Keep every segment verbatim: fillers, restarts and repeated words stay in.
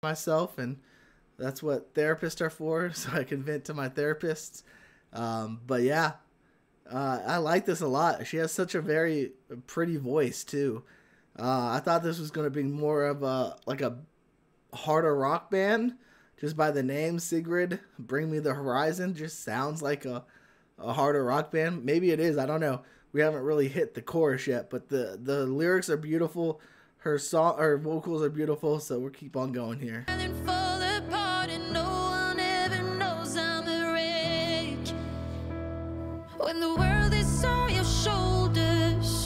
myself, and that's what therapists are for, so I can vent to my therapists. Um, but yeah, uh, I like this a lot. She has such a very pretty voice too. Uh, I thought this was going to be more of a like a harder rock band, just by the name Sigrid. Bring Me the Horizon just sounds like a, a harder rock band. Maybe it is. I don't know. We haven't really hit the chorus yet, but the the lyrics are beautiful. Her song, her vocals are beautiful. So we'll keep on going here. When the world is on your shoulders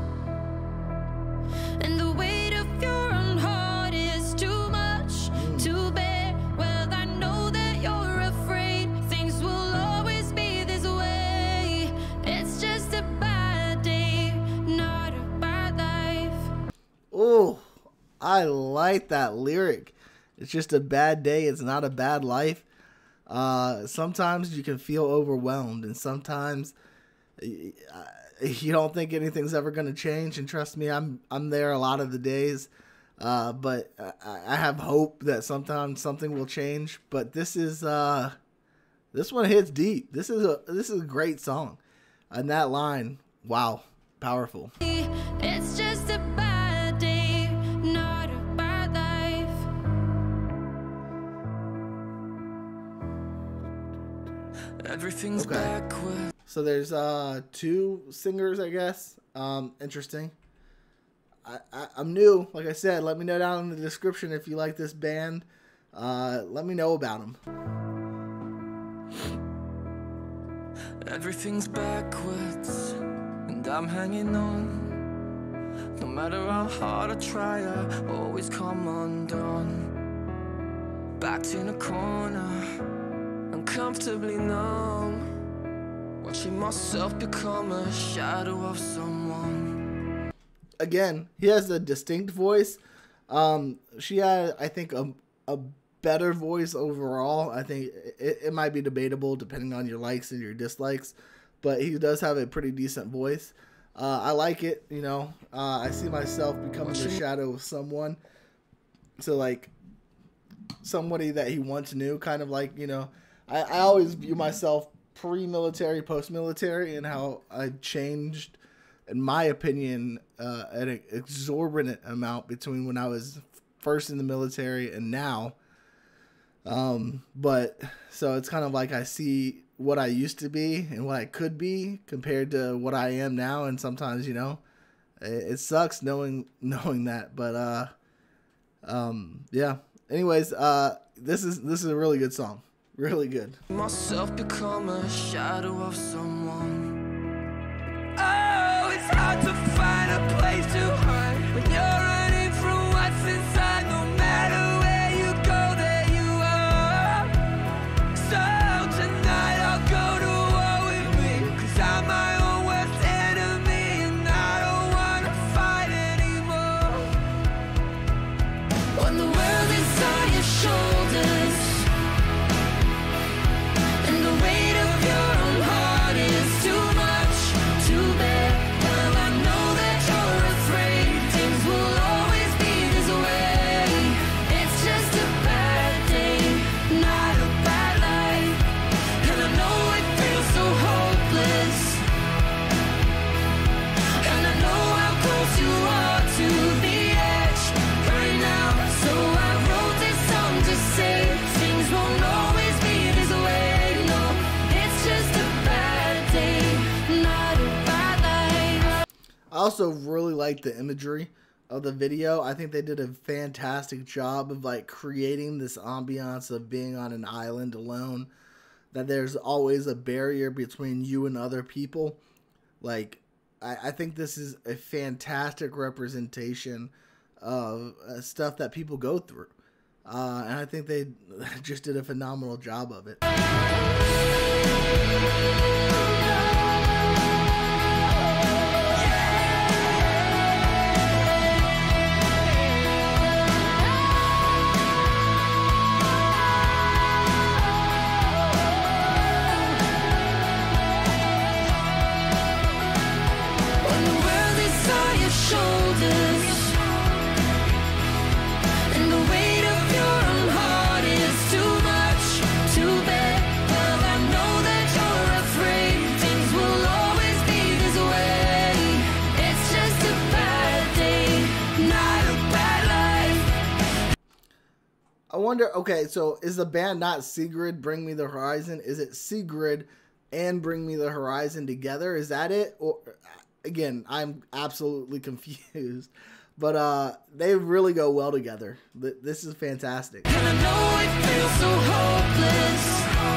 and the weight of your own heart is too much to bear, well, I know that you're afraid things will always be this way. It's just a bad day, not a bad life. Oh, I like that lyric. It's just a bad day, it's not a bad life. Uh, sometimes you can feel overwhelmed, and sometimes you don't think anything's ever going to change. And trust me, I'm I'm there a lot of the days. Uh, but I, I have hope that sometimes something will change. But this is uh, this one hits deep. This is a this is a great song, and that line, wow, powerful. It's just a bad day, not a bad life. Everything's okay. backward. So there's uh two singers, I guess. Um, interesting. I, I I'm new, like I said. Let me know down in the description if you like this band. Uh, let me know about them. Everything's backwards, and I'm hanging on. No matter how hard I try, I always come undone. Backed in a corner, uncomfortably numb, watching myself become a shadow of someone. Again, he has a distinct voice. Um, she had, I think, a, a better voice overall. I think it, it might be debatable depending on your likes and your dislikes, but he does have a pretty decent voice. Uh, I like it, you know. Uh, I see myself becoming the shadow of someone. So, like, somebody that he once knew, kind of like, you know, I, I always view myself pre-military, post-military, and how I changed, in my opinion, uh, an exorbitant amount between when I was first in the military and now. Um, but so it's kind of like I see what I used to be and what I could be compared to what I am now, and sometimes, you know, it, it sucks knowing knowing that. But uh, um, yeah. Anyways, uh, this is this is a really good song. Really good. Myself become a shadow of someone. Oh, it's hard to find a place to hide when you're running from what's inside. No matter where you go, there you are. So tonight I'll go to war with me, 'cause I'm my own worst enemy, and I don't wanna fight anymore. When the world is on your shoulders, I also really like the imagery of the video. I think they did a fantastic job of like creating this ambiance of being on an island alone, that there's always a barrier between you and other people. Like, I, I think this is a fantastic representation of uh, stuff that people go through. Uh, and I think they just did a phenomenal job of it. Shoulders and the weight of your I wonder, okay, so is the band not Sigrid, Bring Me the Horizon? Is it Sigrid and Bring Me the Horizon together? Is that it? Or again, I'm absolutely confused. But uh, they really go well together. This is fantastic. And I know it feels so hopeless.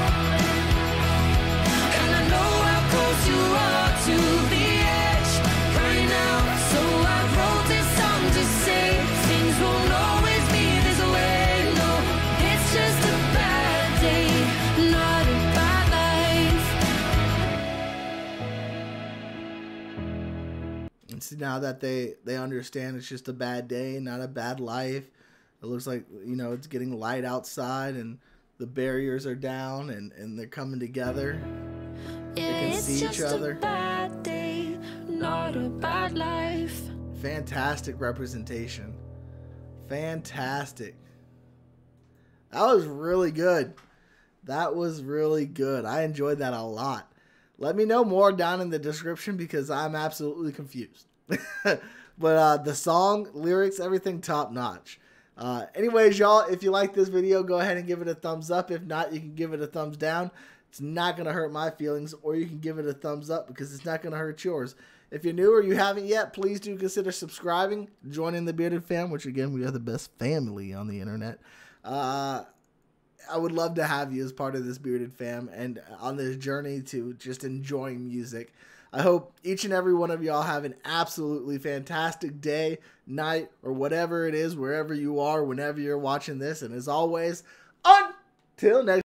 And I know how close you are to the edge right now. So I wrote this song to say things won't always be this way. No, it's just a bad day, not a bad life. And see, now that they, they understand it's just a bad day, not a bad life. It looks like, you know, it's getting light outside and the barriers are down and, and they're coming together. They can It's see just each other. a bad day, not a bad life. Fantastic representation. Fantastic. That was really good. That was really good. I enjoyed that a lot. Let me know more down in the description because I'm absolutely confused. But uh, the song, lyrics, everything top notch. Uh, anyways, y'all, if you like this video, go ahead and give it a thumbs up. If not, you can give it a thumbs down. It's not going to hurt my feelings, or you can give it a thumbs up because it's not going to hurt yours. If you're new or you haven't yet, please do consider subscribing, joining the Bearded Fam, which again, we are the best family on the internet. Uh, I would love to have you as part of this Bearded Fam and on this journey to just enjoying music. I hope each and every one of y'all have an absolutely fantastic day, night, or whatever it is, wherever you are, whenever you're watching this. And as always, until next